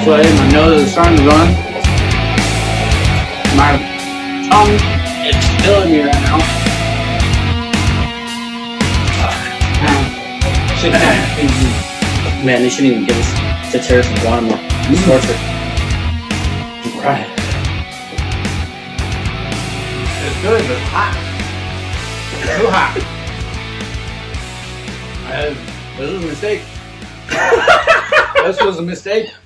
sweaty. My nose is starting to run. My tongue is killing me right now. Man, they shouldn't even give us the terror from Guatemala. It's torture. Right. It's good, but it's hot. It's too hot. This was a mistake. This was a mistake.